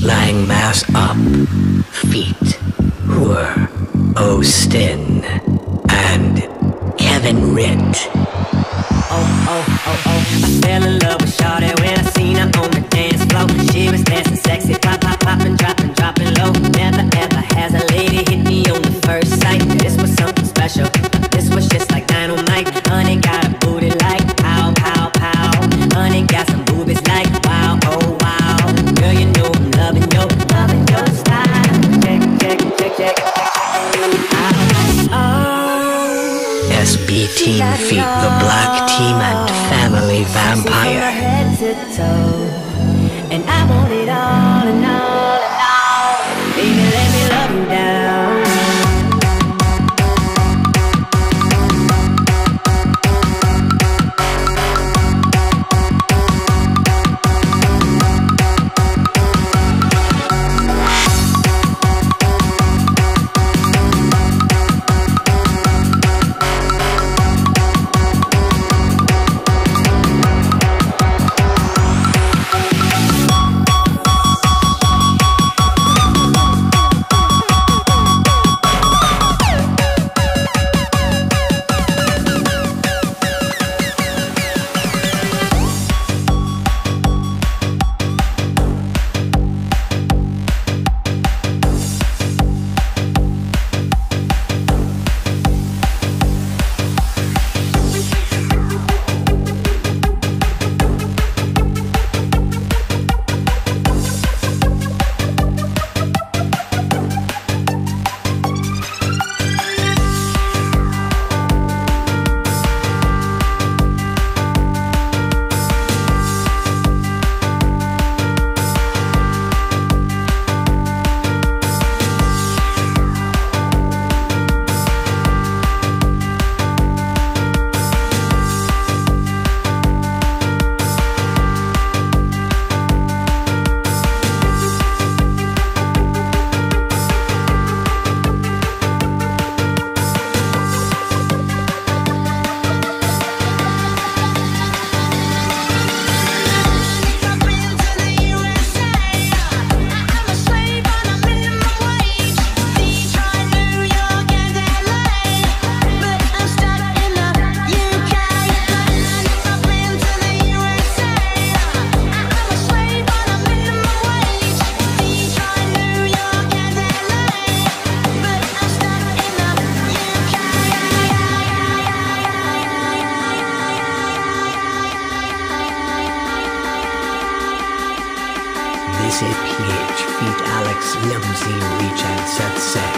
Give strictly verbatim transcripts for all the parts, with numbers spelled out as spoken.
Leang Mashup, feat. Were Ostin and Kevin Rith. Oh, oh, oh, oh, I fell in love with Shawty when I seen her on the dance floor. She was dancing sexy, pop, pop, poppin', droppin', droppin' low. Never ever has a lady hit me on the first sight. This was something special, this was just like dynamite. Honey got a booty like pow, pow, pow. Honey got some boobies like wow, oh wow. Girl, you know I'm loving your, loving your style. Check, check, check, check, check. S B Team feat. The Black Team and Family Vampire. From head to toe, and I want it all and all and all. Baby, let me love you down. This is P H feat. Alex Limsey Reach and Set Set.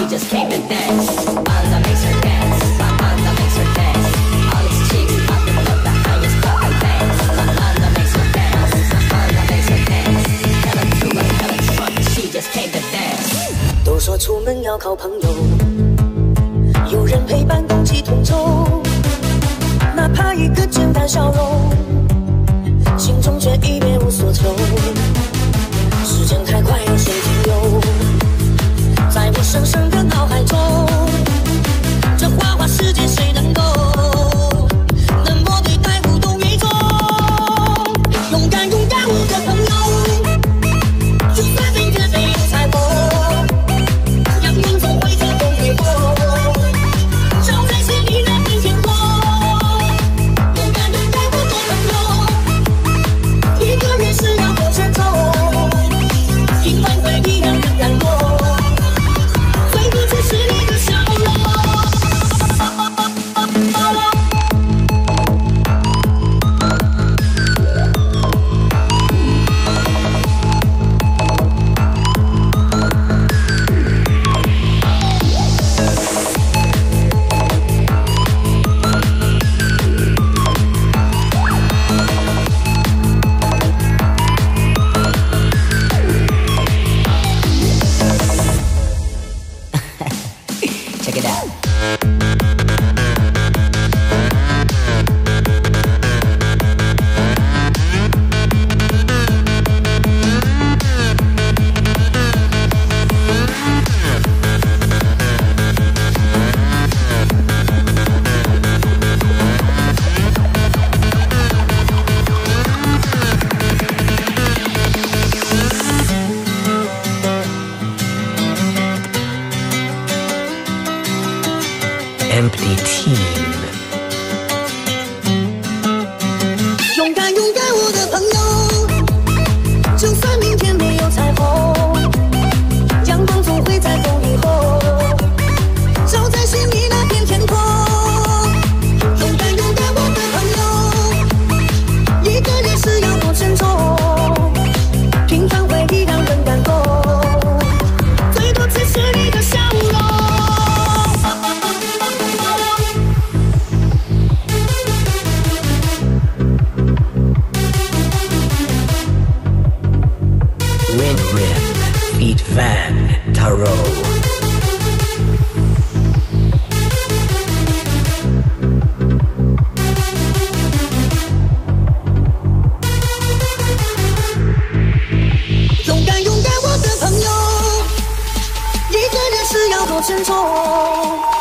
she just came to dance. Manda makes her dance, Manda makes her dance. All these chicks popping up the highest popping bands. Manda makes her dance, Manda makes her dance. Hella to a hella truck, she just came to dance. 都说出门要靠朋友，有人陪伴共济同舟，哪怕一个简单笑容，心中却已别无所求。时间太快，有谁停留？在我深深的脑海中，这花花世界谁能够冷漠对待无动于衷？勇敢勇敢，我的朋友，就算明天没有彩虹，阳光总会在风雨后照在心里那片天空。勇敢勇敢，我的朋友，一个人是要多沉重，平凡会一样的感动。 Check it out. Empty team. 勇敢勇敢，我的朋友，就算明天没有彩虹，阳光总会在风雨后照在心里那片天空。勇敢勇敢，我的朋友，一个人是要多沉重，平凡回忆让人感动，最多只是你的笑容。 Rith, feet Van, Tarot. 勇敢勇敢，我的朋友，一个人是要多沉重。